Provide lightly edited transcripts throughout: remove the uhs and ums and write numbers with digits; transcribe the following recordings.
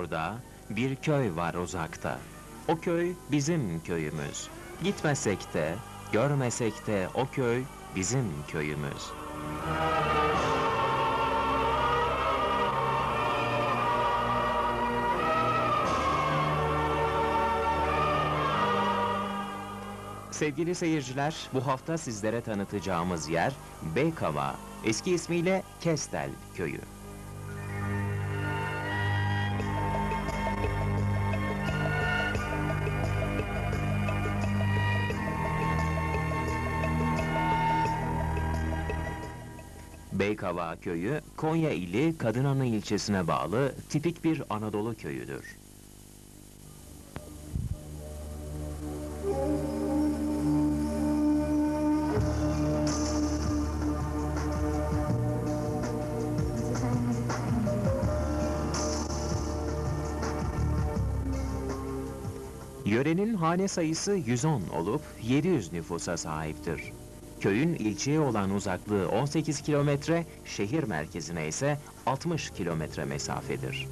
Orada bir köy var uzakta. O köy bizim köyümüz. Gitmesek de, görmesek de o köy bizim köyümüz. Sevgili seyirciler, bu hafta sizlere tanıtacağımız yer Beykava, eski ismiyle Kestel köyü. Beykava köyü, Konya ili Kadınanı ilçesine bağlı tipik bir Anadolu köyüdür. Yörenin hane sayısı 110 olup 700 nüfusa sahiptir. Köyün ilçeye olan uzaklığı 18 kilometre, şehir merkezine ise 60 kilometre mesafedir.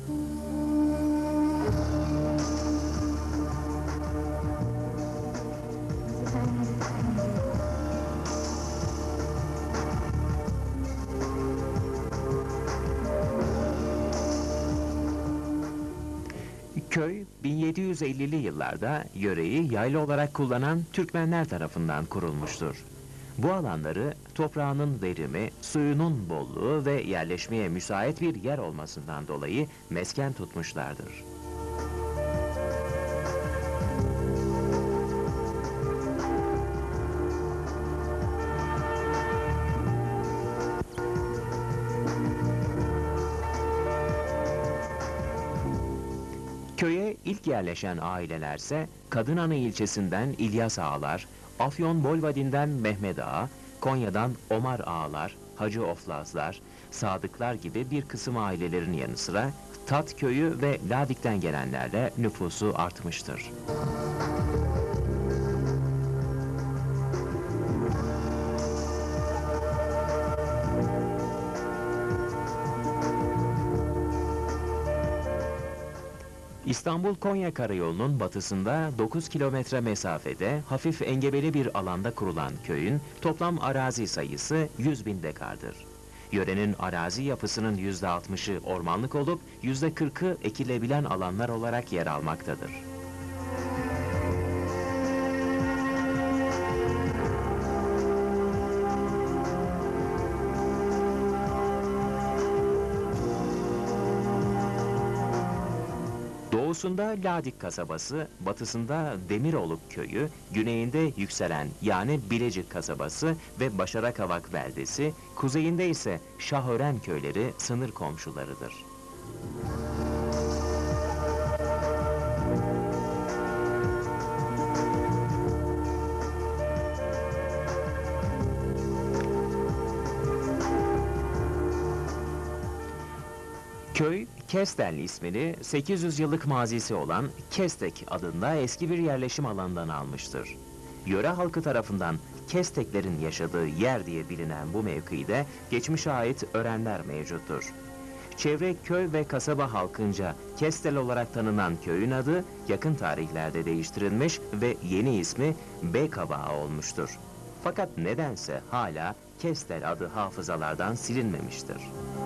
Köy, 1750'li yıllarda yöreyi yayla olarak kullanan Türkmenler tarafından kurulmuştur. Bu alanları toprağının verimi, suyunun bolluğu ve yerleşmeye müsait bir yer olmasından dolayı mesken tutmuşlardır. Köye ilk yerleşen ailelerse Kadınanı ilçesinden İlyas Ağalar, Afyon Bolvadin'den Mehmet Ağa, Konya'dan Omar Ağalar, Hacı Oflazlar, Sadıklar gibi bir kısım ailelerin yanı sıra Tat köyü ve Ladik'ten gelenlerle nüfusu artmıştır. İstanbul-Konya Karayolu'nun batısında 9 kilometre mesafede hafif engebeli bir alanda kurulan köyün toplam arazi sayısı 100.000 dekardır. Yörenin arazi yapısının %60'ı ormanlık olup %40'ı ekilebilen alanlar olarak yer almaktadır. Doğusunda Ladik kasabası, batısında Demiroluk köyü, güneyinde Yükselen yani Bilecik kasabası ve Başarakavak beldesi, kuzeyinde ise Şahören köyleri sınır komşularıdır. Köy, Kestel ismini 800 yıllık mazisi olan Kestek adında eski bir yerleşim alanından almıştır. Yöre halkı tarafından Kesteklerin yaşadığı yer diye bilinen bu mevkide geçmişe ait örenler mevcuttur. Çevre köy ve kasaba halkınca Kestel olarak tanınan köyün adı yakın tarihlerde değiştirilmiş ve yeni ismi Beykava olmuştur. Fakat nedense hala Kestel adı hafızalardan silinmemiştir.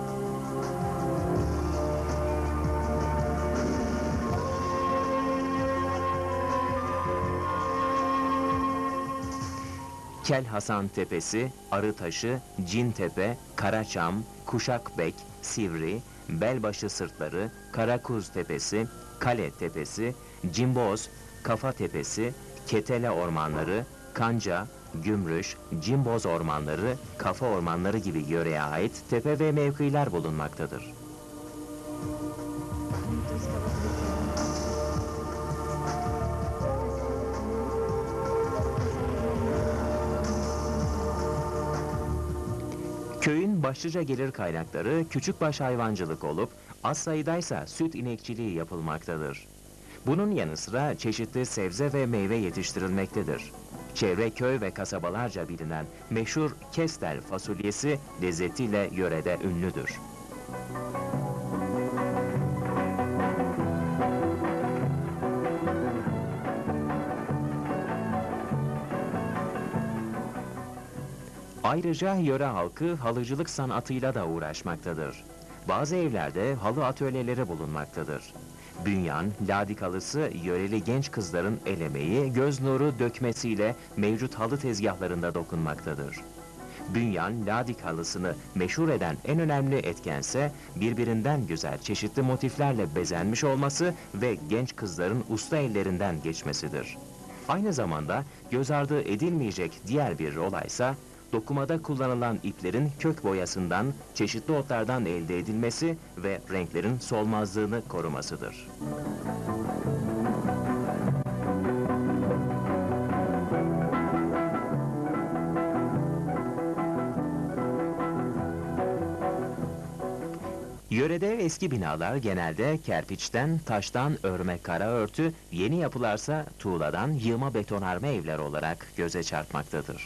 Kel Hasan Tepesi, Arıtaşı, Cintepe, Karaçam, Kuşakbek, Sivri, Belbaşı Sırtları, Karakuz Tepesi, Kale Tepesi, Cimboz, Kafa Tepesi, Ketele Ormanları, Kanca, Gümrüş, Cimboz Ormanları, Kafa Ormanları gibi yöreye ait tepe ve mevkiler bulunmaktadır. Köyün başlıca gelir kaynakları küçükbaş hayvancılık olup az sayıdaysa süt inekçiliği yapılmaktadır. Bunun yanı sıra çeşitli sebze ve meyve yetiştirilmektedir. Çevre köy ve kasabalarca bilinen meşhur Kestel fasulyesi lezzetiyle yörede ünlüdür. Ayrıca yöre halkı halıcılık sanatıyla da uğraşmaktadır. Bazı evlerde halı atölyeleri bulunmaktadır. Bünyan, ladik halısı yöreli genç kızların el emeği, göz nuru dökmesiyle mevcut halı tezgahlarında dokunmaktadır. Bünyan, ladik halısını meşhur eden en önemli etkense birbirinden güzel çeşitli motiflerle bezenmiş olması ve genç kızların usta ellerinden geçmesidir. Aynı zamanda göz ardı edilmeyecek diğer bir olaysa dokumada kullanılan iplerin kök boyasından, çeşitli otlardan elde edilmesi ve renklerin solmazlığını korumasıdır. Yörede eski binalar genelde kerpiçten, taştan örme kara örtü, yeni yapılarsa tuğladan yığma betonarme evler olarak göze çarpmaktadır.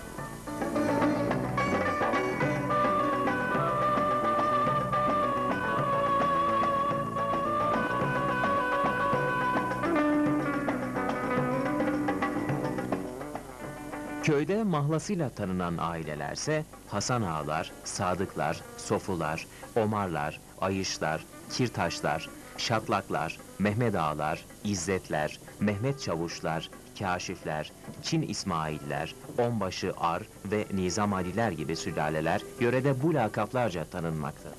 Köyde mahlasıyla tanınan ailelerse Hasan ağalar, Sadıklar, Sofular, Omarlar, Ayışlar, Kirtaşlar, Şatlaklar, Mehmet ağalar, İzzetler, Mehmet Çavuşlar, Kaşifler, Çin İsmailler, Onbaşı Ar ve Nizam Aliler gibi sülaleler yörede bu lakaplarca tanınmaktadır.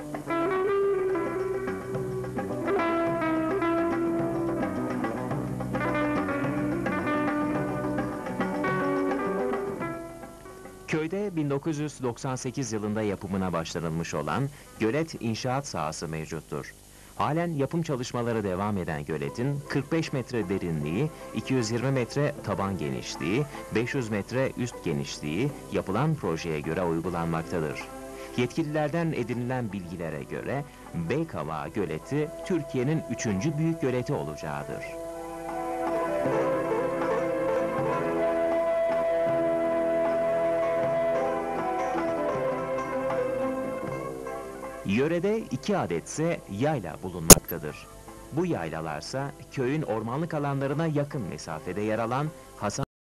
Köyde 1998 yılında yapımına başlanılmış olan gölet inşaat sahası mevcuttur. Halen yapım çalışmaları devam eden göletin 45 metre derinliği, 220 metre taban genişliği, 500 metre üst genişliği yapılan projeye göre uygulanmaktadır. Yetkililerden edinilen bilgilere göre Beykavağı Göleti Türkiye'nin 3. büyük göleti olacağıdır. Yörede 2 adetse yayla bulunmaktadır. Bu yaylalarsa köyün ormanlık alanlarına yakın mesafede yer alan Hasan